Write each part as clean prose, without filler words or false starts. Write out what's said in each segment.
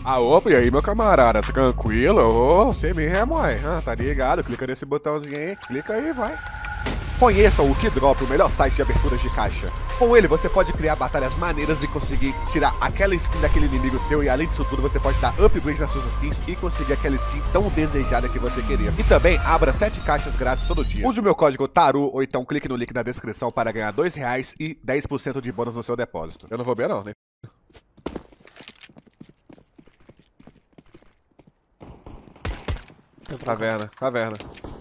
Ah, opa, e aí, meu camarada? Tranquilo? Ô, você mesmo, ué. Tá ligado? Clica nesse botãozinho aí. Clica aí, vai. Conheçam o Keydrop, o melhor site de aberturas de caixa. Com ele, você pode criar batalhas maneiras e conseguir tirar aquela skin daquele inimigo seu. E além disso tudo, você pode dar upgrades nas suas skins e conseguir aquela skin tão desejada que você queria. E também, abra 7 caixas grátis todo dia. Use o meu código TARU ou então clique no link na descrição para ganhar R$2 e 10% de bônus no seu depósito. Eu não vou ver não, né? Caverna, caverna.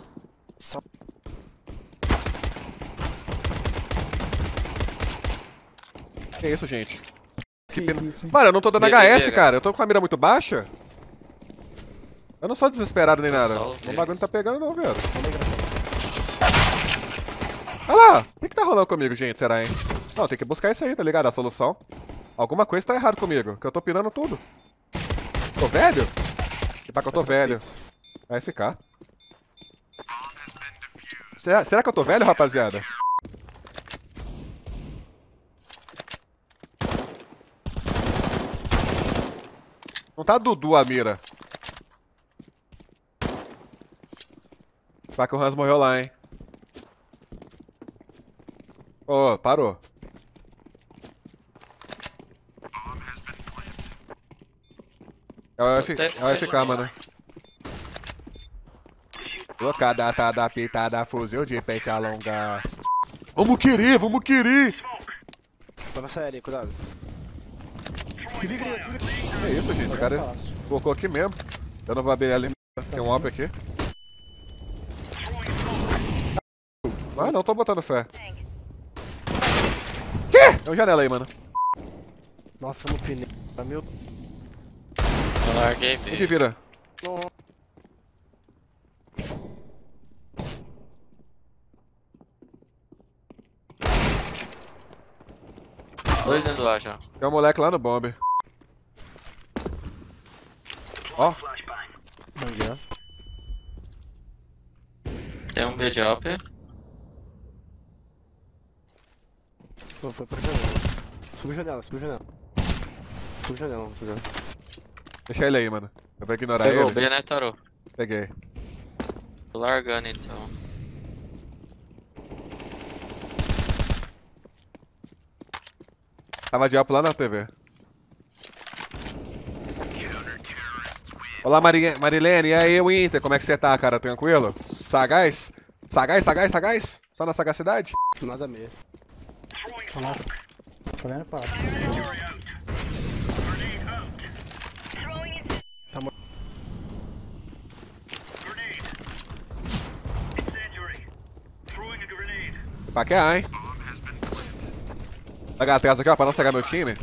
Que isso, gente? Que pena. Mano, eu não tô dando HS, cara. Eu tô com a mira muito baixa. Eu não sou desesperado nem nada. O bagulho não tá pegando não, velho. Olha lá. O que tá rolando comigo, gente? Será, hein? Não, tem que buscar isso aí, tá ligado? A solução. Alguma coisa tá errado comigo. Que eu tô pirando tudo. Tô velho? Que pá que eu tô velho. Vai ficar. Será que eu tô velho, rapaziada? Não tá Dudu a mira. Vai que o Hans morreu lá, hein? Ô, parou. É o FK, mano. Locada, tá pitada, fuzil de pente alonga. Vamos querer, vamos querer! Vai passar ali, cuidado. É isso, gente. O cara colocou aqui mesmo. Eu não vou abrir ali. Tem um op aqui. Ah, não tô botando fé. Que? Tem uma janela aí, mano. Nossa, como pneu. Meu. Eu larguei, Onde vira? Dois dentro do ar já. Tem um moleque lá no bomb. Ó. Tem um B de AWP. Foi pra janela. Subiu janela, subiu janela. Subiu janela, vamos fazer. Deixa ele aí, mano. Eu vou ignorar Pegou o ele. B, né, Tarô? Peguei. Tô largando então. Tava de up lá na TV. Olá, Marilene. E aí, Winter? Como é que você tá, cara? Tranquilo? Sagaz? Sagaz, sagaz, sagaz? Só na sagacidade? Nada meio. Nossa, tô olhando pra lá. Paquear, hein? Pegar atrás aqui, ó, pra não cegar meu time.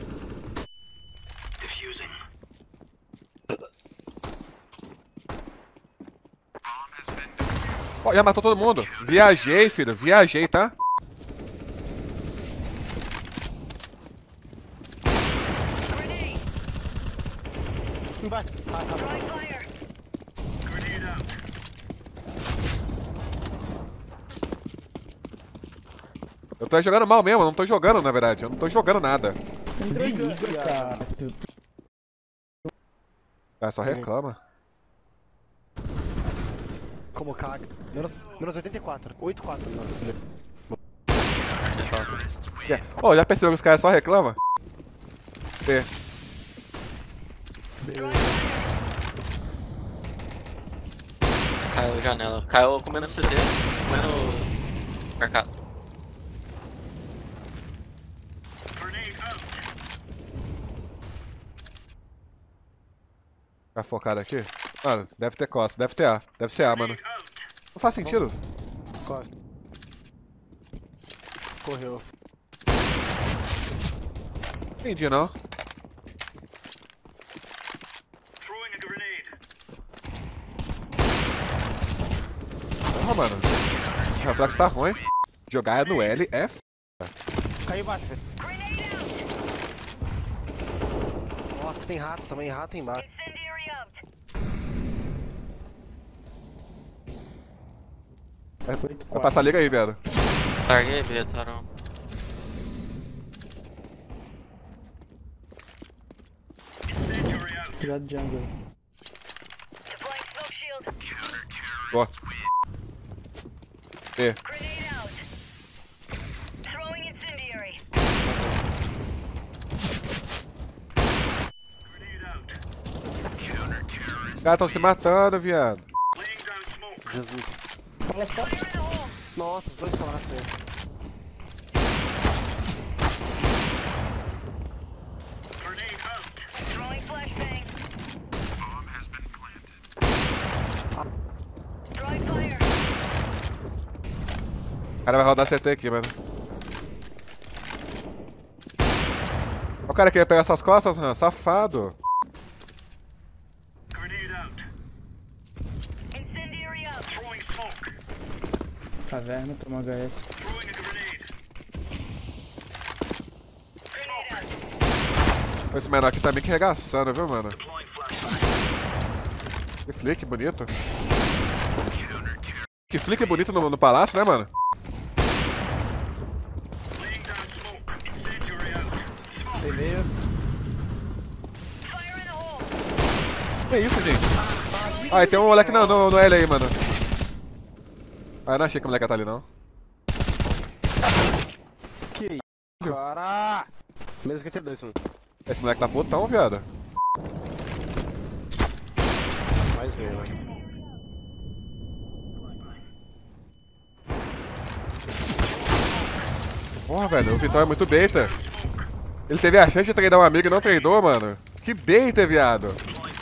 Ó, já matou todo mundo. Viajei, filho. Viajei, tá? Embaixo. Eu tô jogando mal mesmo, eu não tô jogando, na verdade. Eu não tô jogando nada. Cara. Ah, só reclama. Como caga. Menos 84. 84, mano. Ô, já percebeu que os caras só reclamam? C. Caiu janela. Caiu comendo CT. Comendo mercado. Tá focado aqui? Mano, deve ter costa, deve ter A. Deve ser A, mano. Não faz sentido. Costa. Correu. Entendi, não. Porra, mano. O reflexo tá ruim. Jogar no L é f... Caiu embaixo, velho. Nossa, tem rato também, rato embaixo. Vai passar, liga aí, velho. Larguei B, Tarô. Cuidado de jungle. Deploying smoke shield. Boa. E. Grenade out. Throwing incendiary. Os caras tão se matando, viado. Jesus. Fala, fala. Fire in the hole. Nossa, os dois palácios aí. Throwing flashbang. Throwing fire. O cara vai rodar CT aqui, mano. O cara queria pegar essas costas, Han. Safado. Incendiary out. Caverna, toma HS. Grenade out. Esse menor aqui tá meio que regaçando, viu, mano? Que flick bonito. Que flick bonito no palácio, né, mano? Tem meio. Fire in the hole. Que isso, gente? Ah, e tem um moleque no L aí, mano. Ah, eu não achei que o moleque tá ali, não. Que isso, cara? Mesmo que tem dois, mano. Esse moleque tá putão, viado. Mais meio, vai. Porra, velho, o Vitão é muito beta. Ele teve a chance de treinar um amigo e não treinou, mano. Que beta, viado.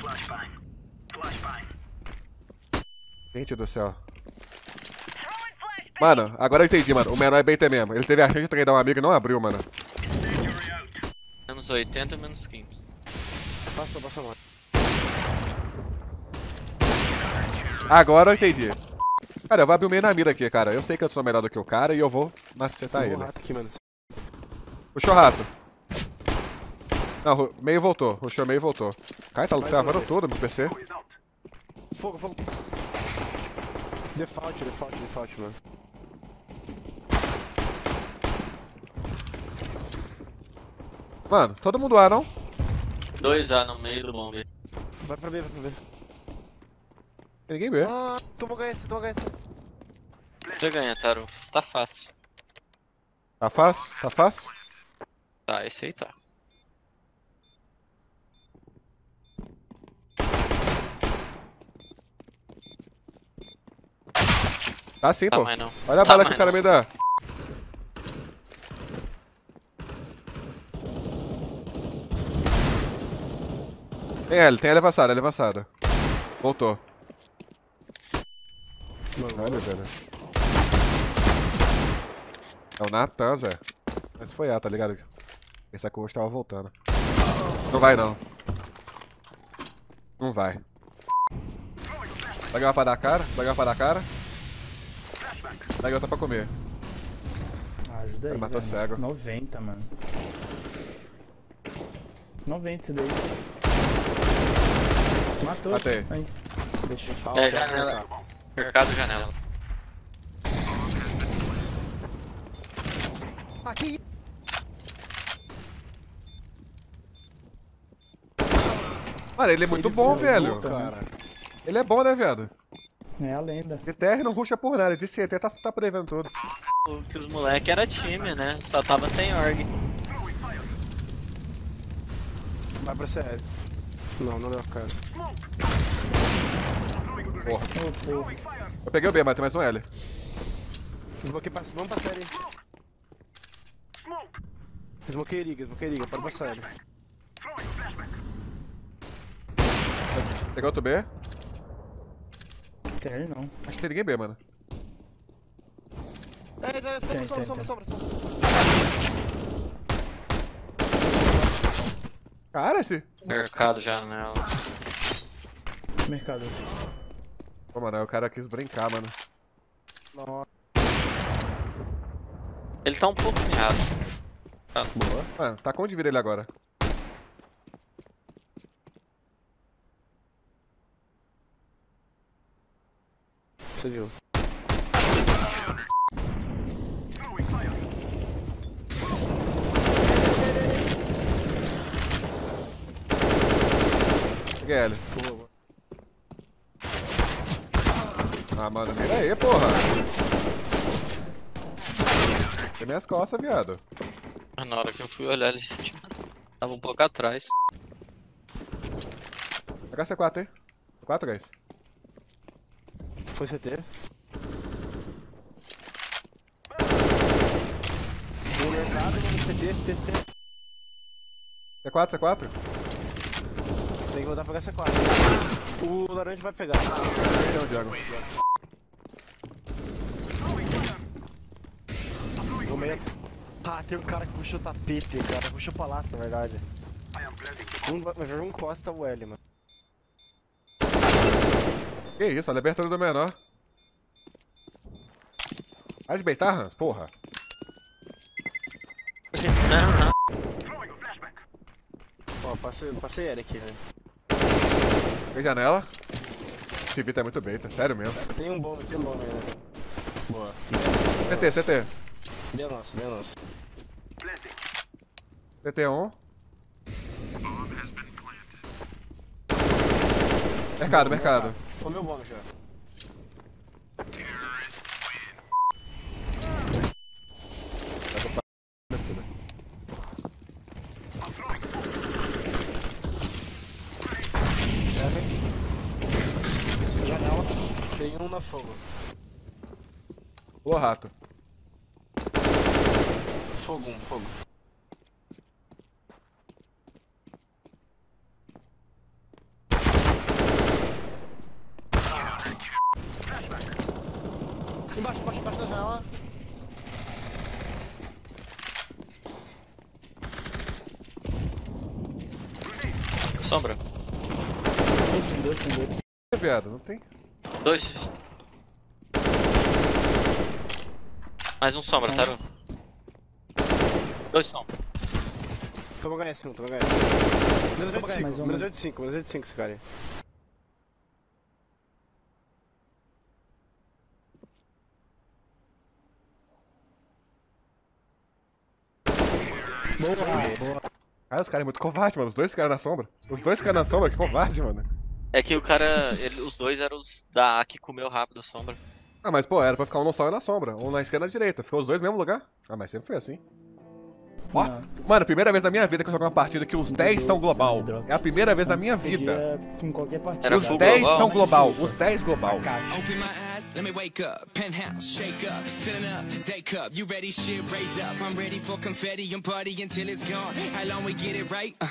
Gente do céu. Throwing flashbang. Mano, agora eu entendi, mano. O menor é beta mesmo. Ele teve a chance de treinar um amigo e não abriu, mano. Menos 80, menos 15. Passou mal. Agora eu entendi. Cara, eu vou abrir o meio na mira aqui, cara. Eu sei que eu sou melhor do que o cara e eu vou macetar Tem ele. um rato aqui, mano. Puxou o rato. Não, meio voltou. Puxou meio e voltou. Cara, tá travando tudo no PC. Fogo, fogo. Default, mano. Mano, todo mundo A, não? 2A no meio do bombe. Vai pra B, vai pra B. Tem ninguém B. Ah, tomou HS, tomou HS. Já ganha, Taro. Tá fácil. Tá fácil? Tá fácil? Tá, esse aí tá. Tá sim, Tá pô. mais não. Olha a Tá bala que mais o cara não. me dá. Tem L avançada, L avançada. Voltou. Olha, velho. É o Natan, Zé. Mas foi A, tá ligado? Esse aqui hoje tava voltando. Não vai, não. Não vai. Vai ganhar pra dar a cara? Vai ganhar pra dar a cara? Vai ganhar outra pra comer. Ajuda aí, Ele matou velho. cego. 90, mano. 90 isso daí. Matou. Matei. Aí. Deixa. É, janela. Mercado, janela. Aqui. Mano, ele é muito bom, velho. Cara. Ele é bom, né, viado? É a lenda. DTR não ruxa por nada, de CT tá prevendo tudo. Que os moleque era time, né? Só tava sem org. Vai pra CL. Não, não deu casa. Porra. Ô, porra. Eu peguei o B, mas tem mais um L. Vamos pra série. Smokei liga, pode pra série. Peguei outro B. Tem ele não. Acho que tem ninguém B, mano. Sombra. Cara, esse. Mercado, janela. Mercado. Pô, mano, o cara quis brincar, mano. Nossa. Ele tá um pouco errado. Boa. Mano, tá com onde vira ele agora? Você viu? Peguei ele. Ah, mano, mira aí, porra. Tem minhas costas, viado. Na hora que eu fui olhar, ele tava um pouco atrás. HC4, hein? 4, guys. Foi CT. Um mercado, um CT. C4, C4. Tem que voltar pra C4. O laranja vai pegar. Não, Diago. Vou meio... Ah, tem um cara que puxou o tapete, cara. Puxou o palácio, na verdade. Vai jogar um costa o L, mano. Que isso, olha a abertura do menor. Vai de beitar, Hans? Porra. Não. Ó, passei ele aqui, velho. Tem janela. Esse Vita é muito beta, sério mesmo. Tem um bom, né? Boa. CT. Bem nosso. CT1. Mercado. Foi meu bônus já. Janela. Tem um na fogo. Boa, rato. Fogo. Embaixo da janela. Sombra. Tem dois. Viado, não tem. 2. Mais um sombra, tá? 2 sombra. Toma HS1. Mais um. Menos 85 esse cara aí. Boa. Cara, os caras é muito covarde, mano. Os dois caras na sombra. Que covarde, mano. É que o cara, os dois eram os da A que comeu rápido a sombra. Ah, mas pô, era pra ficar um no sol e na sombra. Um na esquerda e na direita. Ficou os dois no mesmo lugar? Ah, mas sempre foi assim. Ó, mano, primeira vez na minha vida que eu jogo uma partida que os 10 são global. É a primeira vez na minha vida. Em qualquer partida. Era Os full 10 global, são né? global. Os 10 global. Open my eyes, let me wake up. Penthouse, shake up, filling up, day cup. You ready? Shit, raise up. I'm ready for confetti and party until it's gone. How long we get it right?